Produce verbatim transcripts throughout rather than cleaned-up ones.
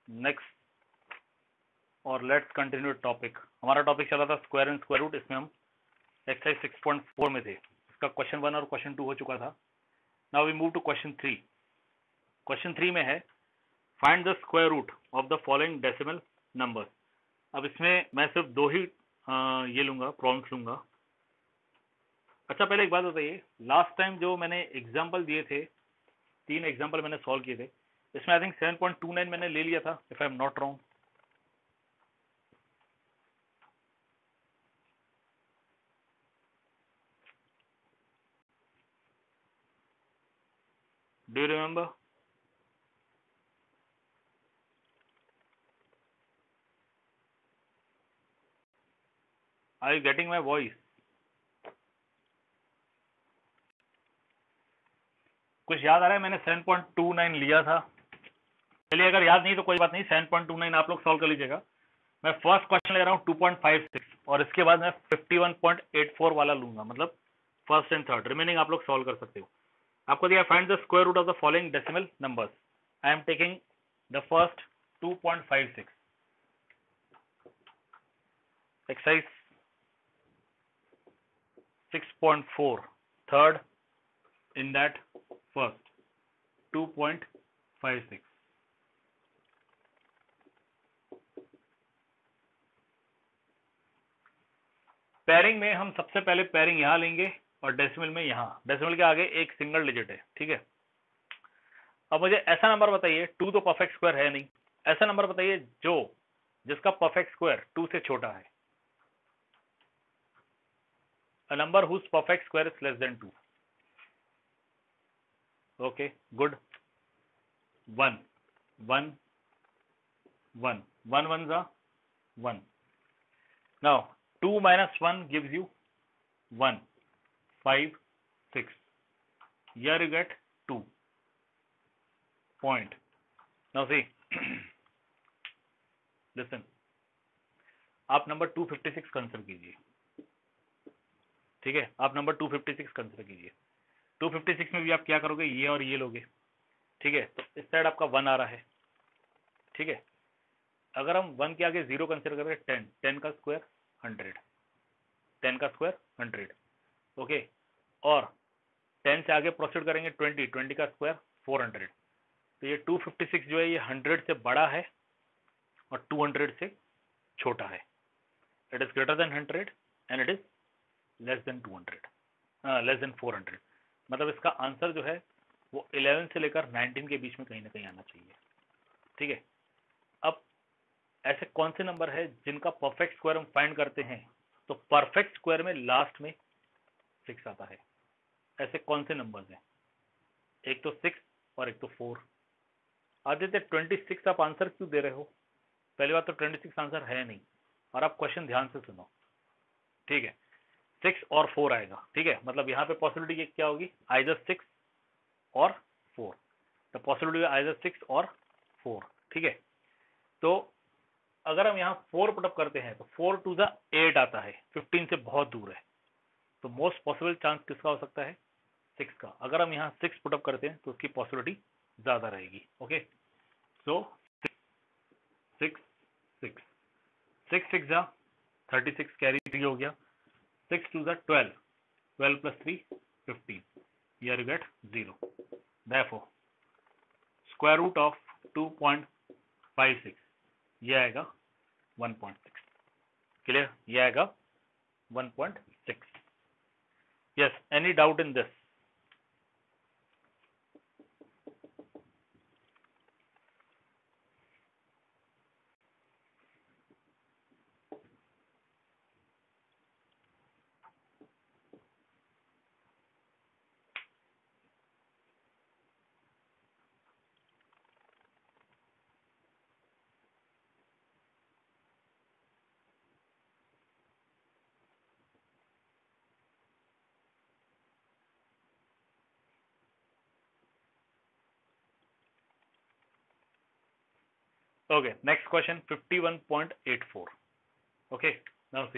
Next और let's continue topic. हमारा topic चला था स्क्वायर एंड स्क्वायर रूट। इसमें हम एक्सरसाइज सिक्स पॉइंट फोर में थे। इसका क्वेश्चन वन और क्वेश्चन टू हो चुका था। Now we move to question three. Question three में है find the square root of the following decimal number. अब इसमें मैं सिर्फ दो ही आ, ये लूंगा, प्रॉम्प्ट लूंगा। अच्छा, पहले एक बात बताइए, लास्ट टाइम जो मैंने एग्जाम्पल दिए थे, तीन एग्जाम्पल मैंने सॉल्व किए थे, इसमें I think seven point two nine मैंने ले लिया था, if I am not wrong. Do you remember? Are you getting my voice? कुछ याद आ रहा है? मैंने सेवन पॉइंट टू नाइन लिया था। चलिए, अगर याद नहीं तो कोई बात नहीं, सेवन पॉइंट टू नाइन आप लोग सॉल्व कर लीजिएगा। मैं फर्स्ट क्वेश्चन ले रहा हूँ टू पॉइंट फाइव सिक्स और इसके बाद मैं fifty one point eight four वाला लूंगा, मतलब फर्स्ट एंड थर्ड। रिमेनिंग आप लोग सॉल्व कर सकते हो। आपको दिया find the square root of the following decimal numbers. I am taking the first two point five six. Exercise six point four, third in that first two point five six. Pairing में हम सबसे पहले pairing यहां लेंगे और decimal में यहां। Decimal के आगे एक सिंगल डिजिट है, ठीक है। अब मुझे ऐसा नंबर बताइए, टू तो परफेक्ट स्क्वायर है नहीं, ऐसा नंबर बताइए जो जिसका परफेक्ट स्क्वायर टू से छोटा है। A number whose perfect square is less than two. Okay, good. One, one, one, one ones are one. Now two minus one gives you one. Five, six. Here you get two. Point. Now see. Listen. आप number two fifty six consider कीजिए, ठीक है। आप number two fifty six consider कीजिए। Two fifty six में भी आप क्या करोगे, ये और ये लोगे, ठीक है। तो इस साइड आपका वन आ रहा है, ठीक है। अगर हम वन के आगे जीरो कंसिडर करें, टेन, टेन का स्क्वायर हंड्रेड, टेन का स्क्वायर हंड्रेड, ओके। और टेन से आगे प्रोसीड करेंगे ट्वेंटी, ट्वेंटी का स्क्वायर फोर हंड्रेड। तो ये टू फिफ्टी सिक्स जो है ये हंड्रेड से बड़ा है और टू हंड्रेड से छोटा है। It is greater than hundred and it is less than two hundred, less than four hundred. मतलब इसका आंसर जो है वो इलेवन से लेकर नाइनटीन के बीच में कहीं ना कहीं आना चाहिए, ठीक है। अब ऐसे कौन से नंबर है जिनका परफेक्ट स्क्वायर हम फाइंड करते हैं तो परफेक्ट स्क्वायर में लास्ट में सिक्स आता है? ऐसे कौन से नंबर्स हैं? एक तो सिक्स और एक तो फोर। आदित्य, ट्वेंटी सिक्स आप आंसर क्यों दे रहे हो? पहली बात तो ट्वेंटी सिक्स आंसर है नहीं, और आप क्वेश्चन ध्यान से सुनो, ठीक है। सिक्स और फोर आएगा, ठीक है। मतलब यहाँ पे पॉसिबिलिटी क्या होगी, आइदर सिक्स और four. The possibility either six और फोर, ठीक है। तो अगर हम यहाँ फोर पुटअप करते हैं तो फोर टू द एट आता है, फिफ्टीन से बहुत दूर है। तो मोस्ट पॉसिबल चांस किसका हो सकता है, सिक्स का। अगर हम यहाँ सिक्स पुटअप करते हैं तो उसकी पॉसिबिलिटी ज्यादा रहेगी, okay. So six six six six जा थर्टी सिक्स, कैरी थ्री हो गया। Six two the twelve, twelve plus three fifteen, here you get zero. Therefore square root of two point five six ये आएगा one point six. Clear? ये आएगा one point six. Yes, any doubt in this? Okay, next question, fifty-one point eight four. Okay, now see,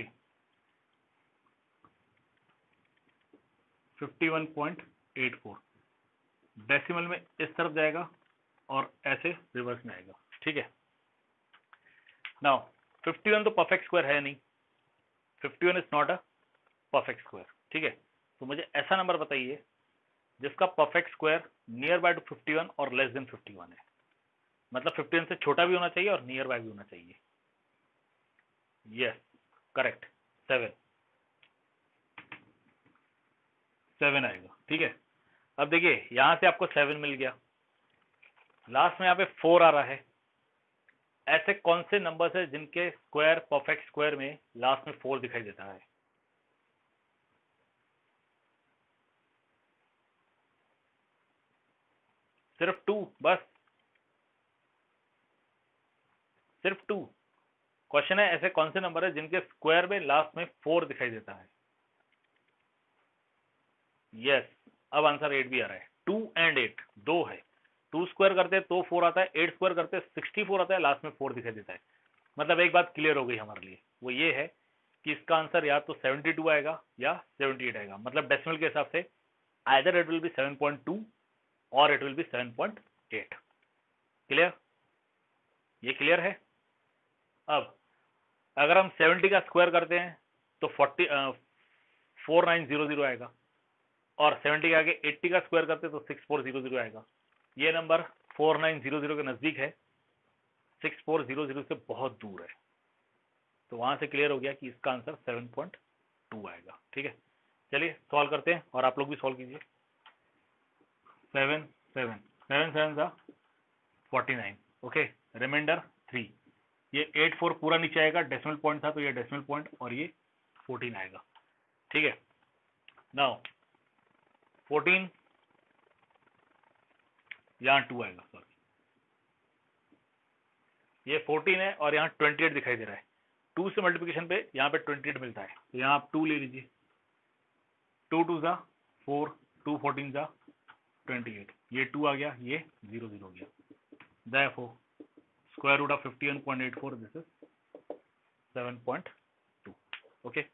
fifty one point eight four decimal में इस तरफ जाएगा और ऐसे रिवर्स में आएगा, ठीक है। नाउ फिफ्टी वन तो परफेक्ट स्क्वायर है नहीं, fifty one is not a perfect square, ठीक है। तो मुझे ऐसा नंबर बताइए जिसका perfect square near by to fifty one और लेस देन फिफ्टी वन है, मतलब फिफ्टी वन से छोटा भी होना चाहिए और नियर बाय भी होना चाहिए। यस करेक्ट, सेवन, सेवन आएगा, ठीक है। अब देखिए यहां से आपको सेवन मिल गया, लास्ट में यहाँ पे फोर आ रहा है। ऐसे कौन से नंबर्स है जिनके स्क्वायर परफेक्ट स्क्वायर में लास्ट में फोर दिखाई देता है? सिर्फ टू, बस सिर्फ टू। क्वेश्चन है ऐसे कौन से नंबर है जिनके स्क्वायर में लास्ट में फोर दिखाई देता है? यस yes, अब आंसर एट भी आ रहा है। टू एंड एट दो है, टू स्क्वायर करते हैं तो फोर आता है, एट स्क्वायर करते हैं सिक्सटी फोर आता है, लास्ट में फोर दिखाई देता है। मतलब एक बात क्लियर हो गई हमारे लिए, वो ये है कि इसका आंसर या तो सेवेंटी टू आएगा या सेवेंटी एट आएगा। मतलब डेसिमल के हिसाब से either it will be seven point two और it will be seven point eight. Clear? ये क्लियर है। अब अगर हम सेवेंटी का स्क्वायर करते हैं तो forty four nine zero zero आएगा, और सेवेंटी के आगे एट्टी का स्क्वायर करते हैं तो सिक्स फोर जीरो जीरो आएगा। ये number four nine zero zero के नजदीक है, सिक्स फोर जीरो जीरो से बहुत दूर है। तो वहां से क्लियर हो गया कि इसका आंसर सेवन पॉइंट टू आएगा, ठीक है। चलिए सॉल्व करते हैं और आप लोग भी सॉल्व कीजिए। सेवन सेवन सेवन सेवन सा forty nine, okay, reminder three. ये एट फोर पूरा नीचे आएगा, डेसिमल पॉइंट था तो ये डेसिमल पॉइंट, और ये फोर्टीन आएगा, ठीक है। नाउ फोर्टीन, यहाँ टू आएगा, सॉरी ये फोर्टीन है और यहाँ ट्वेंटी एट दिखाई दे रहा है। टू से मल्टीप्लिकेशन पे यहाँ पे ट्वेंटी एट मिलता है, तो यहाँ आप टू ले लीजिए। टू टू सा फोर, टू फोर्टीन सा ट्वेंटी एट, ये टू आ गया, ये जीरो जीरो हो गया। Therefore square root of fifty one point eight four, this is seven point two, okay.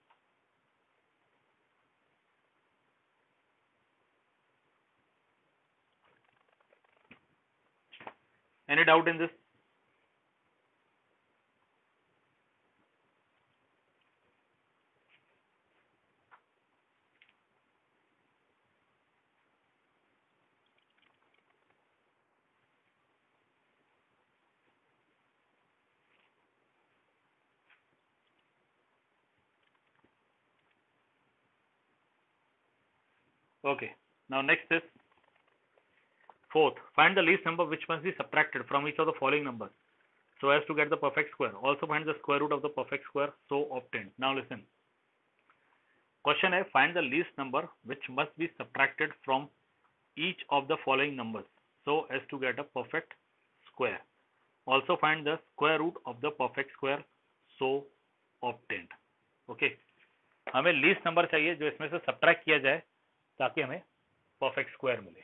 Any doubt in this? Okay, now next is fourth. Find the least number which must be subtracted from each of the following numbers so as to get the perfect square. Also find the square root of the perfect square so obtained. Now listen. Question है, find the least number which must be subtracted from each of the following numbers so as to get a perfect square. Also find the square root of the perfect square so obtained. Okay. हमें least number चाहिए जो इसमें से subtract किया जाए ताकि हमें perfect square मिले।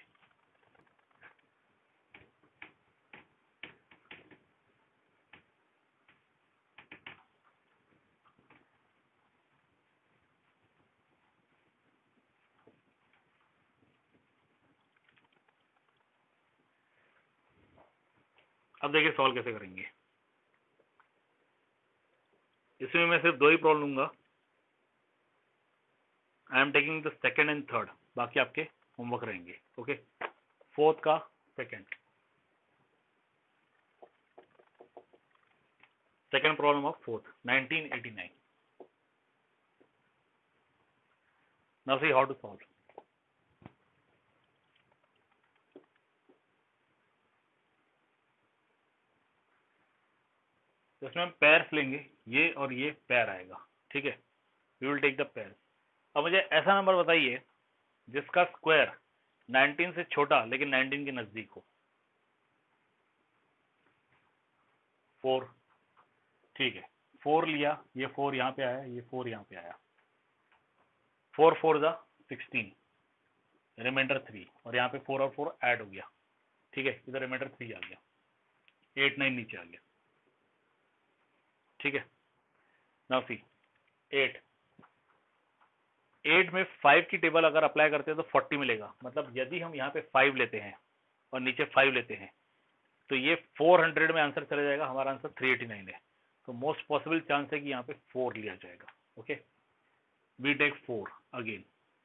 अब देखिए सॉल्व कैसे करेंगे। इसमें मैं सिर्फ दो ही प्रॉब्लम लूंगा। I am taking the second and third, बाकी आपके होमवर्क रहेंगे, ओके। फोर्थ का second second problem of fourth, nineteen eighty nine. Now see how to solve. इसमें हम पेयर्स लेंगे, ये और ये पेयर आएगा, ठीक है। We will take the pair. अब मुझे ऐसा नंबर बताइए जिसका स्क्वायर नाइनटीन से छोटा लेकिन नाइनटीन के नजदीक हो। फोर, ठीक है, फोर लिया, ये फोर यहाँ पे आया, ये फोर यहाँ पे आया। फोर फोर जा सिक्सटीन, रिमाइंडर थ्री, और यहाँ पे फोर और फोर ऐड हो गया, ठीक है। इधर रिमाइंडर थ्री आ गया, एट नाइन नीचे आ गया, ठीक है। नाउ सी एट, एट में फाइव की टेबल अगर अप्लाई करते हैं तो फोर्टी मिलेगा। मतलब यदि हम यहाँ पे फाइव लेते हैं और नीचे फाइव लेते हैं तो ये फोर हंड्रेड में आंसर चला जाएगा, हमारा आंसर थ्री एटी नाइन है। तो मोस्ट पॉसिबल चांस है कि यहाँ पे फोर लिया जाएगा. Okay, we take four again.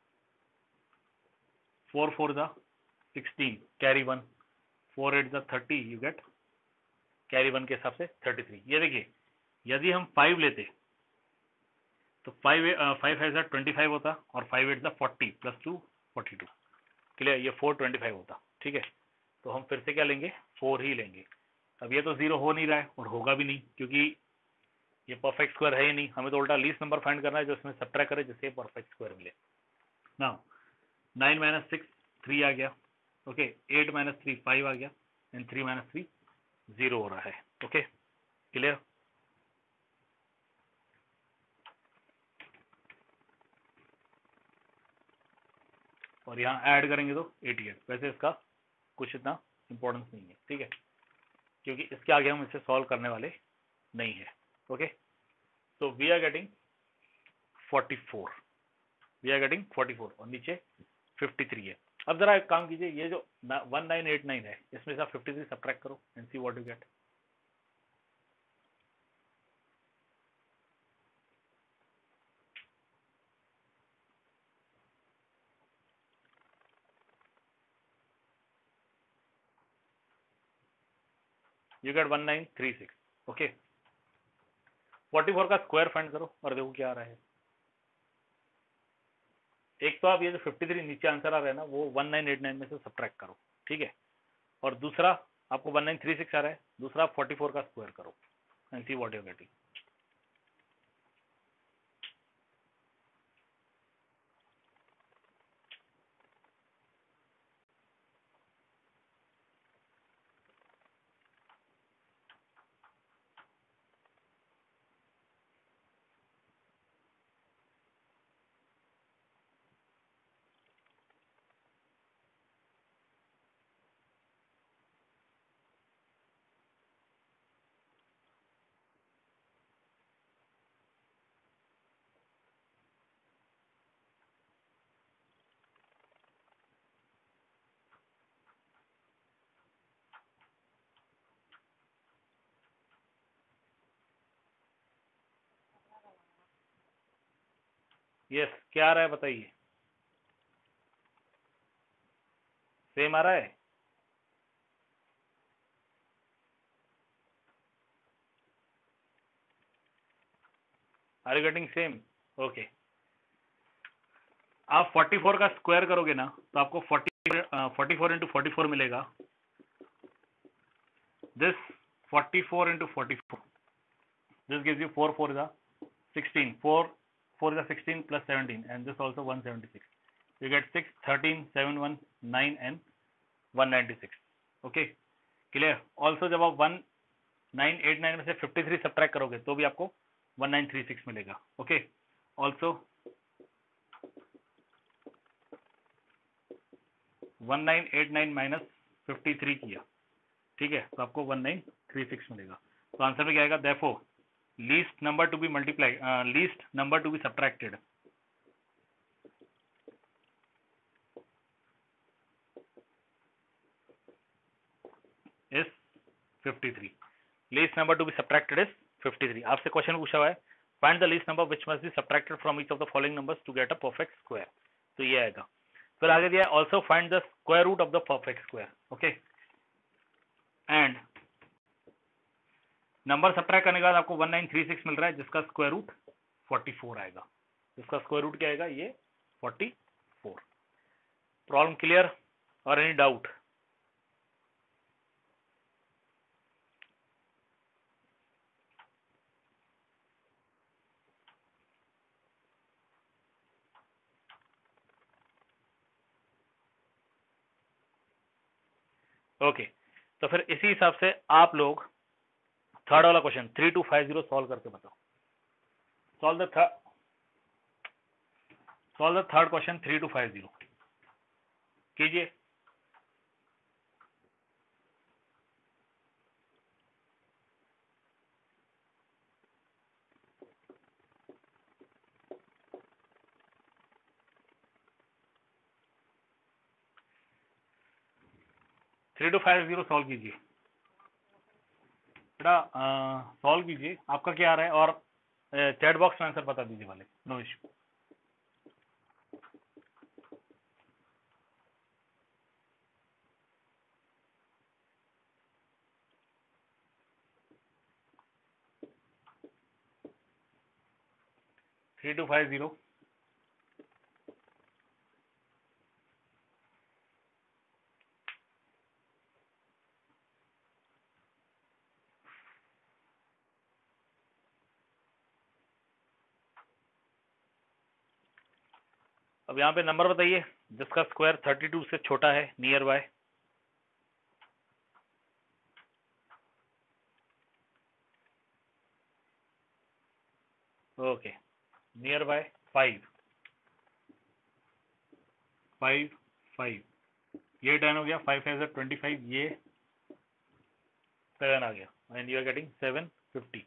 Four four the sixteen, carry one. Four eight the thirty, you get carry one के हिसाब से थर्टी थ्री. ये देखिए, यदि हम फाइव लेते तो फाइव फाइव है ट्वेंटी फाइव होता, और five eight the forty plus two forty two. Clear, ये फोर ट्वेंटी फाइव होता. ठीक है, तो हम फिर से क्या लेंगे, फोर ही लेंगे. अब ये तो जीरो हो नहीं रहा है और होगा भी नहीं, क्योंकि ये परफेक्ट स्क्वायर है ही नहीं. हमें तो उल्टा लीस्ट नंबर फाइंड करना है जो इसमें सब्ट्रैक्ट करे जिससे परफेक्ट स्क्वायर मिले. Now nine minus six three आ गया. Okay, eight minus three five आ गया, and three minus three zero हो रहा है. Okay, clear. और यहाँ ऐड करेंगे तो एटी एट. वैसे इसका कुछ इतना इंपॉर्टेंस नहीं है. ठीक है, क्योंकि इसके आगे हम इसे सॉल्व करने वाले नहीं है. ओके, तो we are getting forty four. We are getting forty four और नीचे फिफ्टी थ्री है. अब जरा एक काम कीजिए, ये जो वन नाइन एट नाइन है इसमें से आप फिफ्टी थ्री सब्ट्रैक्ट करो and see what you get. You get one nine three six. Okay, forty four का स्क्वायर फाइंड करो और देखो क्या आ रहा है. एक तो आप ये जो फिफ्टी थ्री नीचे आंसर आ रहा है ना, वो वन नाइन एट नाइन में से सब्ट्रैक्ट करो. ठीक है, और दूसरा आपको वन नाइन थ्री सिक्स आ रहा है, दूसरा आप फोर्टी फोर का स्क्वायर करो and see what you getting. Yes, क्या आ रहा है बताइए. सेम आ रहा है. Are you getting same? Okay, आप फोर्टी फोर का स्क्वायर करोगे ना तो आपको forty forty four into forty four मिलेगा. This forty four into forty four, this gives you four four is सिक्सटीन. four four is sixteen plus seventeen, and this also one seventy-six. You get six, thirteen, seven, one, nine and one ninety-six. Okay, clear. Also जब आप one nine eight nine में से fifty three subtract करोगे तो भी आपको one nine three six मिलेगा. Okay, also one nine eight nine minus fifty three किया. ठीक है, तो आपको वन नाइन थ्री सिक्स मिलेगा. तो आंसर में क्या आएगा, therefore least number to be multiply least number to be subtracted is fifty three. Least number to be subtracted is fifty three. आपसे क्वेश्चन पूछा हुआ है, find the least number which must be subtracted from each of the following numbers to get a perfect square. तो ये आएगा. फिर आगे दिया also find the square root of the perfect square. Okay, and number subtract करने के बाद आपको वन नाइन थ्री सिक्स मिल रहा है जिसका स्क्वायर रूट फोर्टी फोर आएगा. जिसका स्क्वायर रूट क्या आएगा, ये फोर्टी फोर. प्रॉब्लम क्लियर और एनी डाउट? ओके, तो फिर इसी हिसाब से आप लोग थर्ड वाला question three two five zero solve करके बताओ. Solve the third solve the third question three two five zero कीजिए. Three two five zero solve कीजिए. बेटा सॉल्व कीजिए, आपका क्या आ रहा है, और चैट बॉक्स में आंसर बता दीजिए वाले, no issue. Three two five zero. अब यहाँ पे नंबर बताइए जिसका स्क्वायर थर्टी टू से छोटा है near by. Okay, near by five, five five, ये टेन हो गया, फाइव फाइव ट्वेंटी फाइव, ये सेवन आ गया and you are getting seven fifty.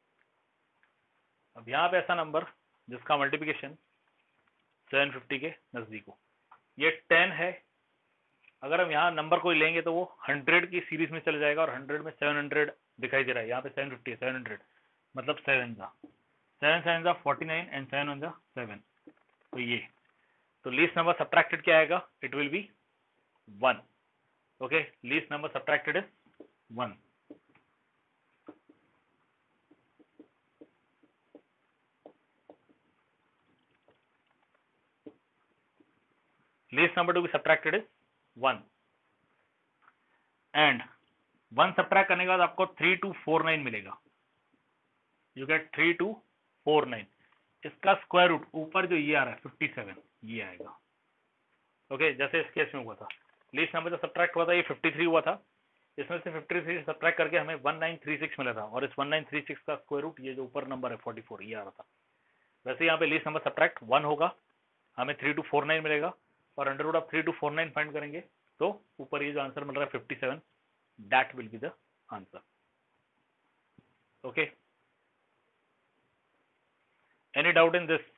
अब यहाँ पे ऐसा नंबर जिसका मल्टीप्लिकेशन सेवन फिफ्टी के नजदीक हो, ये टेन है, अगर हम यहाँ नंबर कोई लेंगे तो वो हंड्रेड की सीरीज में चले जाएगा और हंड्रेड में सेवन हंड्रेड दिखाई दे रहा है, यहाँ पे सेवन फिफ्टी है, सेवन हंड्रेड मतलब सेवन जा सेवन सेवन जा forty nine and seven one जा सेवन, तो ये तो लीस्ट नंबर सब्ट्रैक्टेड क्या आएगा, it will be one. Okay, least number subtracted is one. least number to be subtracted is one, and one subtract करने के बाद आपको थ्री टू फोर नाइन मिलेगा, you get three two four nine, इसका square root ऊपर जो ये आ रहा है फिफ्टी सेवन, ये आएगा। ओके okay, जैसे इस केस में हुआ था, लीस्ट नंबर जो सब्ट्रैक्ट हुआ था ये फिफ्टी थ्री हुआ था, इसमें से फिफ्टी थ्री सब्ट्रैक्ट करके हमें वन नाइन थ्री सिक्स मिला था, और इस वन नाइन थ्री सिक्स का स्क्वायर रूट ये जो ऊपर नंबर है फोर्टी फोर, ये आ रहा था। वैसे यहाँ पे लीस्ट नंबर सब्ट्रैक्ट वन होगा, हमें थ्री टू फोर नाइन मिलेगा, और under root of three two four nine find करेंगे तो ऊपर ये जो आंसर मिल रहा है fifty seven, that will be the answer. Okay, any doubt in this?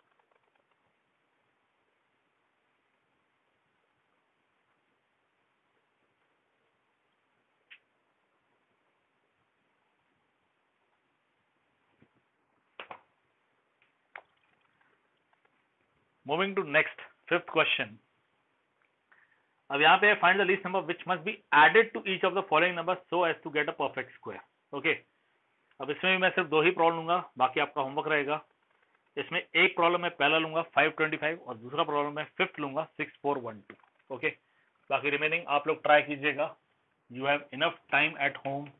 Moving to next fifth question. अब यहाँ पे find the least number which must be added to each of the following number so as to get a perfect square. Okay, अब इसमें भी मैं सिर्फ दो ही प्रॉब्लम लूंगा, बाकी आपका होमवर्क रहेगा। इसमें एक प्रॉब्लम मैं पहला लूंगा फाइव ट्वेंटी फाइव और दूसरा प्रॉब्लम मैं फिफ्थ लूंगा six four one two. Okay, बाकी रिमेनिंग आप लोग ट्राई कीजिएगा, you have enough time at home.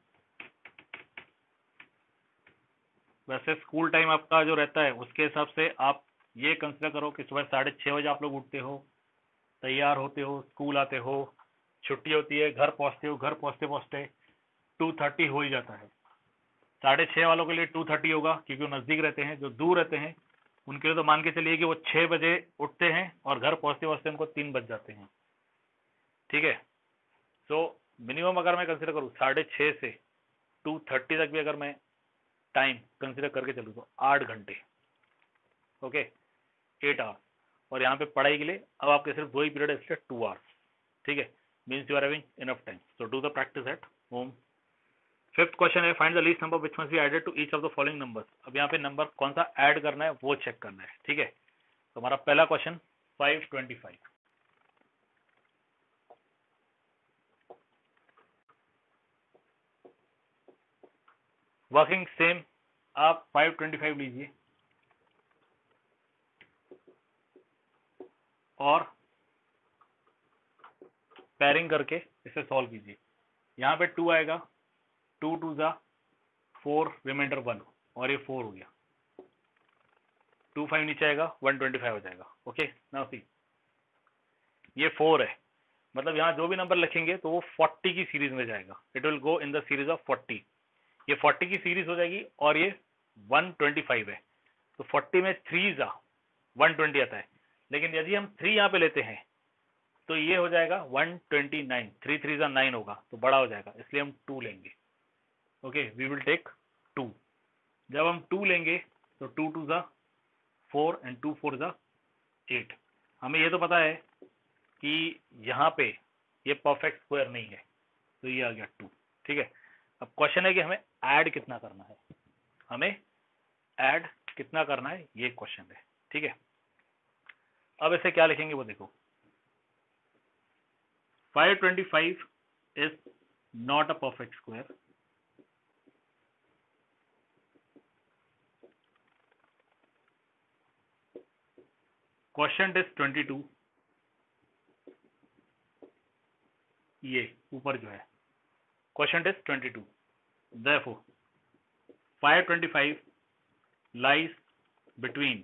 वैसे स्कूल टाइम आपका जो रहता है उसके हिसाब से आप ये कंसिडर करो कि सुबह साढ़े छः बजे आप लोग उठते हो, तैयार होते हो, स्कूल आते हो, छुट्टी होती है, घर पहुंचते हो, घर पहुंचते पहुंचते टू थर्टी हो ही जाता है। साढ़े छः वालों के लिए टू थर्टी होगा क्योंकि वो नज़दीक रहते हैं, जो दूर रहते हैं उनके लिए तो मान के चलिए कि वो छः बजे उठते हैं और घर पहुंचते पहुंचते उनको तीन बज जाते हैं। ठीक है, सो मिनिमम अगर मैं कंसिडर करूँ साढ़े छः से टू थर्टी तक भी अगर मैं टाइम कंसिडर करके चलूँ तो आठ घंटे। ओके, एट आवर्स, और यहाँ पे पढ़ाई के लिए अब आपके सिर्फ दो ही पीरियड है, इसलिए टू आवर्स। ठीक है, means you are having enough time, so do the practice at home. Fifth question है find the least number which must be added to each of the following numbers. अब यहाँ पे number कौन सा add करना है वो चेक करना है। ठीक है, तो हमारा पहला question five twenty five. Working same, आप फाइव ट्वेंटी फाइव लीजिए और पेयरिंग करके इसे सॉल्व कीजिए। यहाँ पे टू आएगा, टू टू जा फोर, रिमाइंडर वन, और ये फोर हो गया, टू फाइव नीचे आएगा, वन ट्वेंटी फाइव हो जाएगा। ओके, नाउ सी ये फोर है, मतलब यहाँ जो भी नंबर लिखेंगे तो वो फोर्टी की सीरीज में जाएगा, it will go in the series of forty. ये फोर्टी की सीरीज हो जाएगी और ये वन ट्वेंटी फाइव है, तो फोर्टी में थ्री जा वन ट्वेंटी आता है, लेकिन यदि हम थ्री यहाँ पे लेते हैं तो ये हो जाएगा one twenty nine, three three जा नाइन होगा तो बड़ा हो जाएगा, इसलिए हम टू लेंगे। Okay, we will take two. जब हम टू लेंगे तो टू टू जा फोर एंड टू फोर जा एट। हमें ये तो पता है कि यहाँ पे ये परफेक्ट स्क्वायर नहीं है, तो ये आ गया टू। ठीक है, अब क्वेश्चन है कि हमें ऐड कितना करना है, हमें ऐड कितना करना है, ये क्वेश्चन है। ठीक है, अब इसे क्या लिखेंगे वो देखो, five twenty five is not a perfect square, question is twenty two, ये ऊपर जो है question is twenty two, therefore five twenty five lies between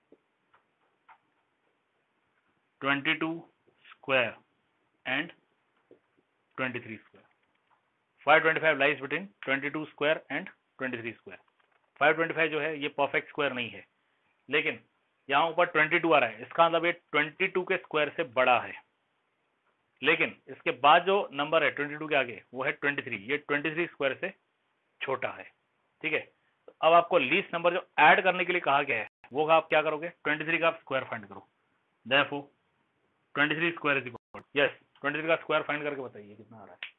twenty two square and twenty three square. Five twenty five lies between twenty two square and twenty three square. Five twenty five जो है ये perfect square नहीं है, लेकिन यहाँ ऊपर twenty two आ रहा है, इसका मतलब ये ट्वेंटी टू के स्क्वायर से बड़ा है, लेकिन इसके बाद जो नंबर है ट्वेंटी टू के आगे वो है ट्वेंटी थ्री, ये ट्वेंटी थ्री स्क्वायर से छोटा है। ठीक है, तो अब आपको लीस्ट नंबर जो ऐड करने के लिए कहा गया है वो आप क्या करोगे, ट्वेंटी थ्री का आप स्क्वायर फाइंड करो, therefore twenty three square is equal, yes twenty three का स्क्वायर फाइंड करके बताइए कितना आ रहा है।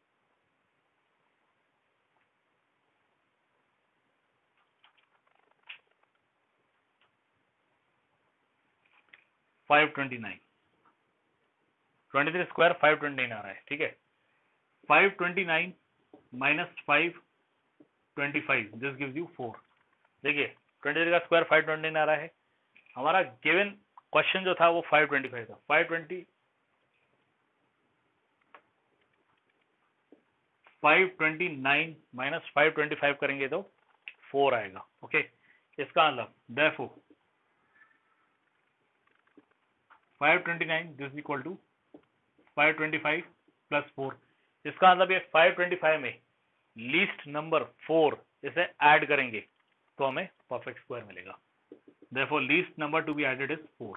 Five twenty nine, twenty three square five twenty nine आ रहा है। ठीक है, five twenty nine minus five twenty five, this gives you four. देखिए ट्वेंटी थ्री का स्क्वायर फाइव ट्वेंटी नाइन आ रहा है, हमारा गिवन क्वेश्चन जो था वो फाइव ट्वेंटी फाइव था, five twenty five twenty nine minus five twenty five करेंगे तो फोर आएगा। ओके, इसका मतलब therefore five twenty nine this equal to five twenty five plus four, इसका मतलब ये फाइव ट्वेंटी फाइव में लीस्ट नंबर फोर इसे ऐड करेंगे तो हमें परफेक्ट स्क्वायर मिलेगा। Therefore, least number to be added is four.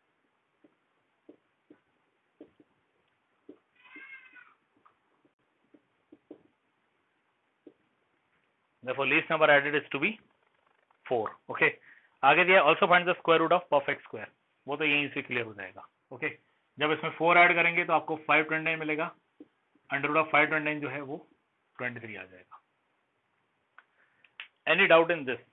Therefore, least number added is to be four. Okay. आगे दिया also find the square root of perfect square. वो तो यहीं से क्लियर हो जाएगा। Okay okay. जब इसमें फोर ऐड करेंगे तो आपको फाइव ट्वेंटी नाइन मिलेगा, under root of five twenty nine जो है वो ट्वेंटी थ्री आ जाएगा। Any doubt in this?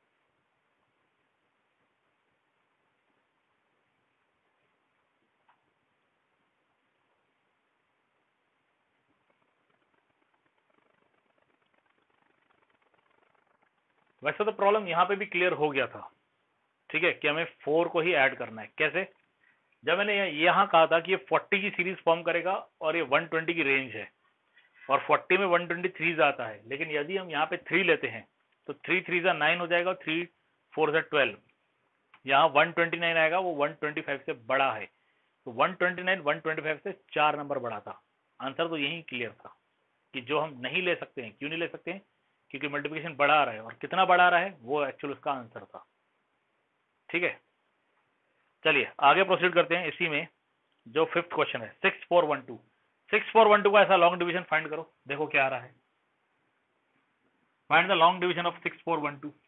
वैसे तो प्रॉब्लम यहाँ पे भी क्लियर हो गया था। ठीक है, कि हमें फोर को ही ऐड करना है। कैसे? जब मैंने यहाँ कहा था कि ये फोर्टी की सीरीज फॉर्म करेगा और ये वन ट्वेंटी की रेंज है और फोर्टी में वन ट्वेंटी थ्री आता है, लेकिन यदि हम यहाँ पे थ्री लेते हैं तो थ्री थ्री जा नाइन हो जाएगा, थ्री फोर जा ट्वेल्व, यहाँ वन ट्वेंटी नाइन आएगा, वो वन ट्वेंटी फाइव से बड़ा है, तो one twenty nine one twenty five से चार नंबर बड़ा था। आंसर तो यही क्लियर था कि जो हम नहीं ले सकते हैं। क्यों नहीं ले सकते हैं? क्योंकि मल्टीप्लिकेशन बड़ा आ रहा है, और कितना बड़ा आ रहा है वो एक्चुअल उसका आंसर था। ठीक है, चलिए आगे प्रोसीड करते हैं। इसी में जो फिफ्थ क्वेश्चन है, six four one two, six four one two का ऐसा लॉन्ग डिवीजन फाइंड करो, देखो क्या आ रहा है। Find the long division of six four one two.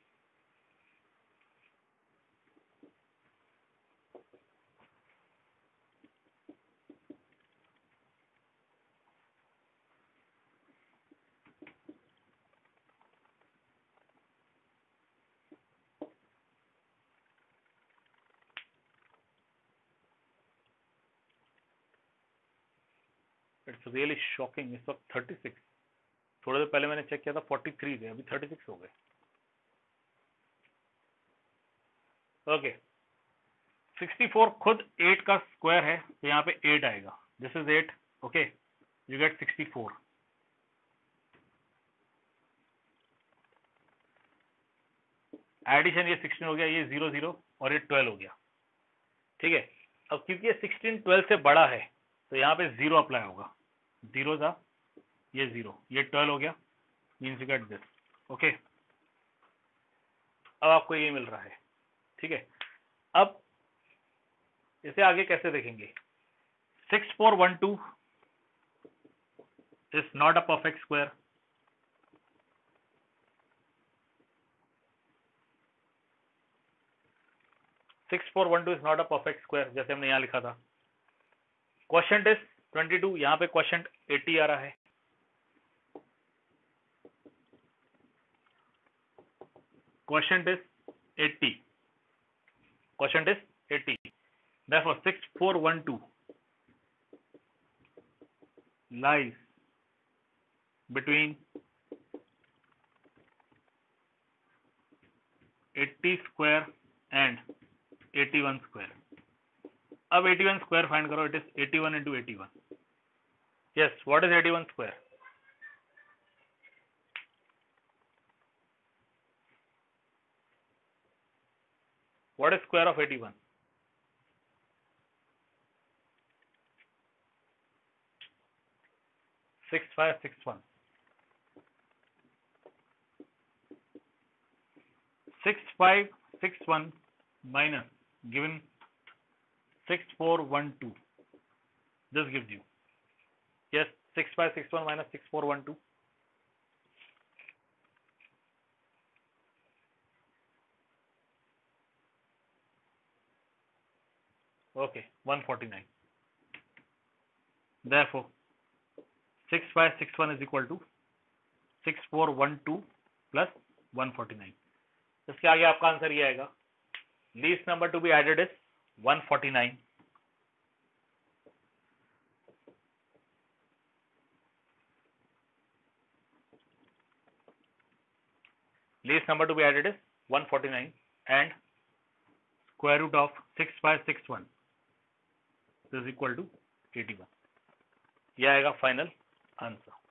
It's really shocking, इस वक्त थर्टी सिक्स, थोड़ी देर पहले मैंने चेक किया था फोर्टी थ्री थे, अभी थर्टी सिक्स हो गए। ओके, सिक्सटी फोर खुद एट का स्क्वायर है, तो यहाँ पे एट आएगा, this is eight. Okay, you get sixty four. Addition ये सिक्सटीन हो गया, ये जीरो जीरो और ये ट्वेल्व हो गया। ठीक है, अब क्योंकि ये सिक्सटीन ट्वेल्व से बड़ा है तो यहाँ पे जीरो अप्लाई होगा, जीरो था, ये जीरो, ये ट्वेल्व हो गया, means you get this. Okay, अब आपको ये मिल रहा है। ठीक है, अब इसे आगे कैसे देखेंगे? Six four one two is not a perfect square, six four one two is not a perfect square, जैसे हमने यहां लिखा था। क्वेश्चन इज ट्वेंटी टू, यहाँ पे क्वेश्चन एटी आ रहा है। quotient is eighty. Quotient is eighty. Therefore, six four one two lies between eighty square and eighty-one square. अब eighty-one square find करो. It is eighty-one into eighty-one. Yes, what is eighty-one square? What is square of eighty-one? six five six one. six five six one minus given six four one two. This gives you, yes, six five six one minus six four one two. Okay, one forty-nine. Therefore, six five six one is equal to six four one two plus one forty-nine. इसके आगे आपका answer ये आएगा. Least number to be added is one forty-nine. Least number to be added is one forty-nine and square root of six five six one is equal to eighty-one. यह आएगा final answer.